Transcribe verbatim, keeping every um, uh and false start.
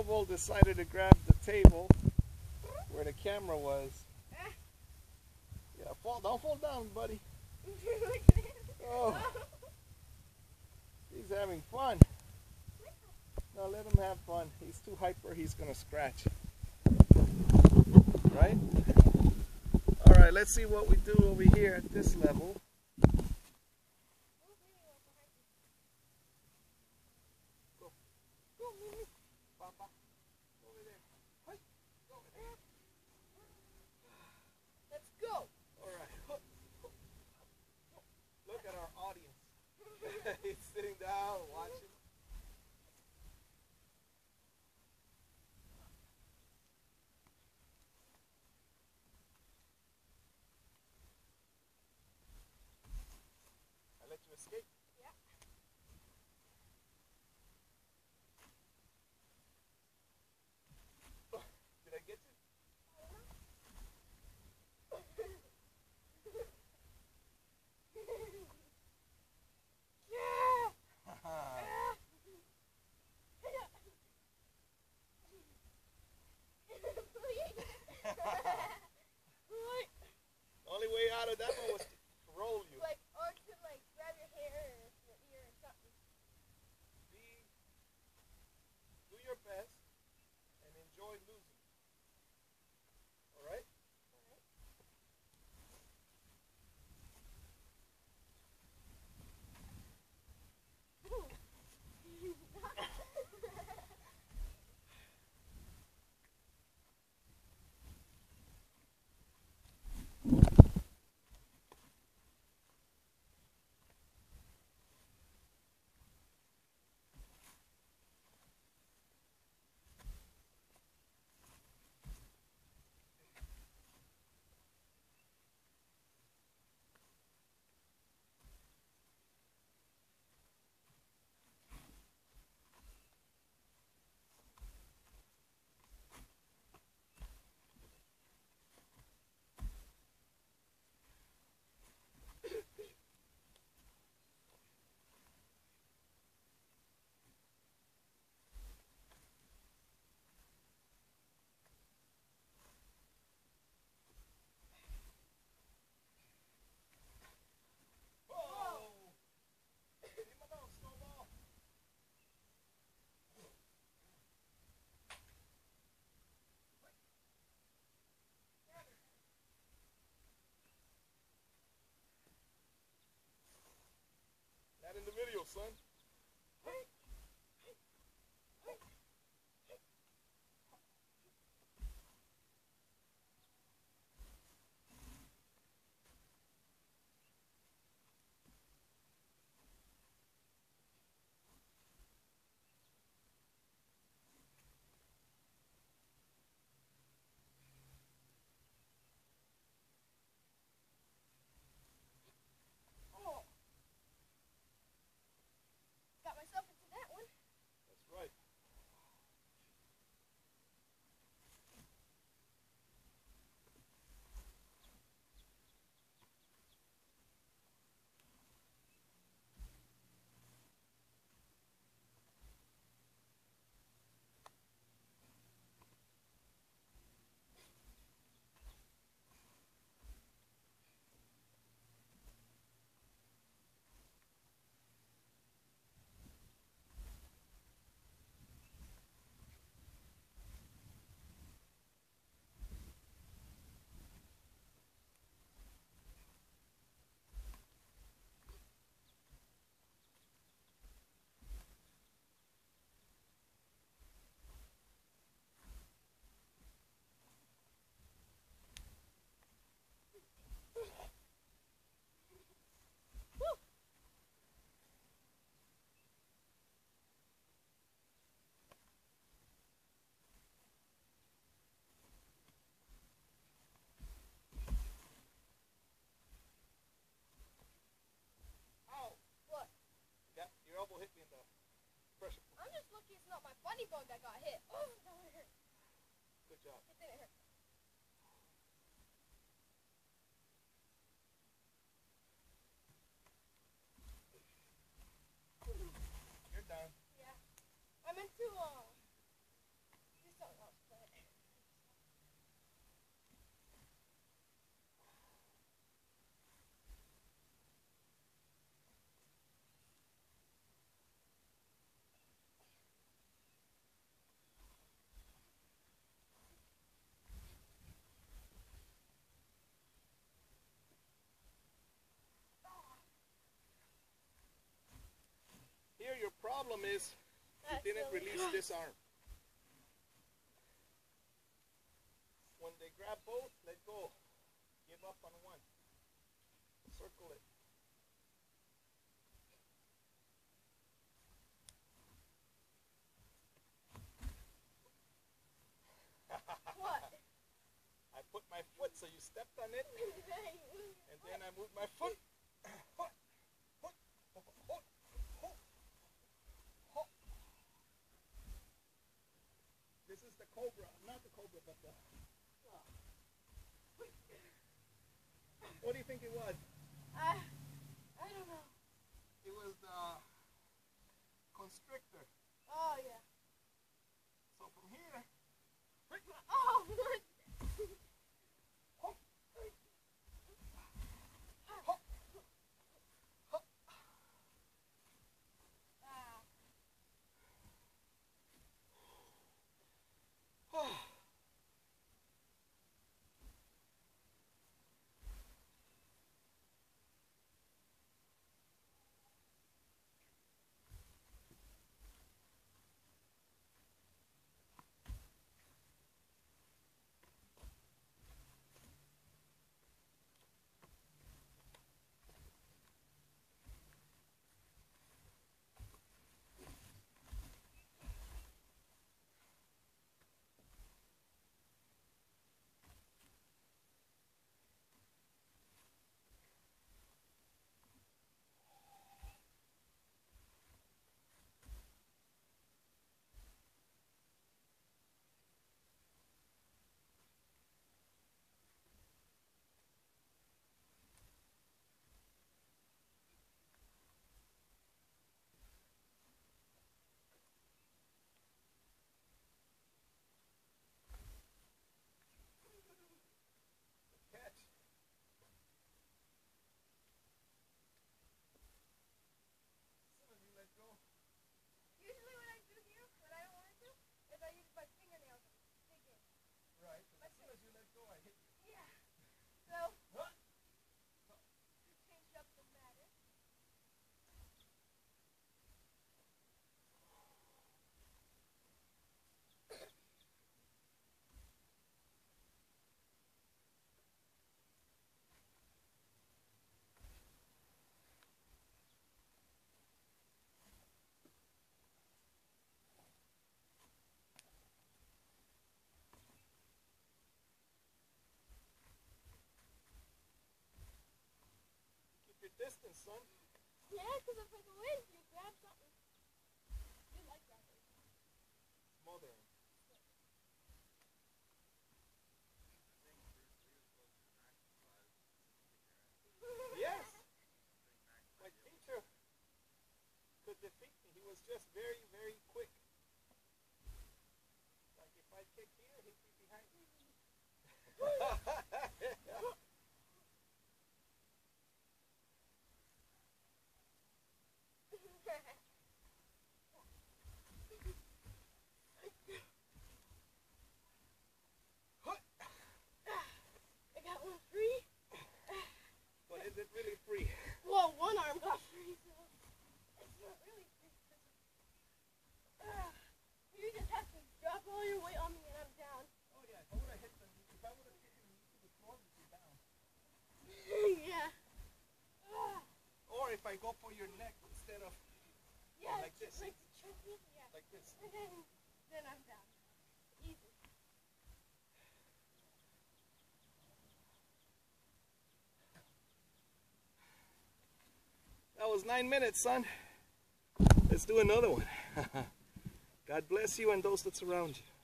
Snowball decided to grab the table where the camera was. Yeah, fall, don't fall down, buddy. Oh, he's having fun. No, let him have fun. He's too hyper, he's gonna scratch. Right? Alright, let's see what we do over here at this level. Go. Go, Mimi. Papa. Over there. Hi. Go over there. Let's go. Alright. Look at our audience. He's sitting down, watching. I let you escape. Yeah. Did I get you? The only way out of that one was to roll you. Like, or to like grab your hair or your ear or something. Be, do your best and enjoy losing. Alright? Not in the video, son. Got myself into that one. That's right. elbow hit me in the pressure point. I'm just lucky it's not my funny bone that got hit. Oh, that would hurt. Good job. Good thing it hurt. You're done. Yeah. I meant to, uh, problem is That's he didn't really release gross. this arm. When they grab both, let go. Give up on one. Circle it. What? I put my foot so you stepped on it, and then I moved my foot. This is the cobra, not the cobra, but the. What do you think it was? I, I don't know. It was the constrictor. Oh yeah. So from here. Oh what? Catch. As soon as you let go. Usually what I do here, what I don't want to do, is I use my fingernails and dig in. Right, because as soon as you let go, I hit you. Yeah. So, Huh? to change up the matter. Keep your distance, son. Yeah, because if it's a wind, you grab something. You like that. Smothering. Yes. My teacher could defeat me. He was just very, very quick. Like if I kick here, he'd be behind me. I got one free. But is it really free? Well, one arm got free, so it's not really free. Uh, you just have to drop all your weight on me and I'm down. Oh yeah, if I would have hit the, if I would have hit him to the floor, he'd be down. Yeah. Uh, Or if I go for your neck instead of yeah, like this. Like to choke me? Yeah. like this. And then, then I'm down. Easy. That was nine minutes, son. Let's do another one. God bless you and those that surround you.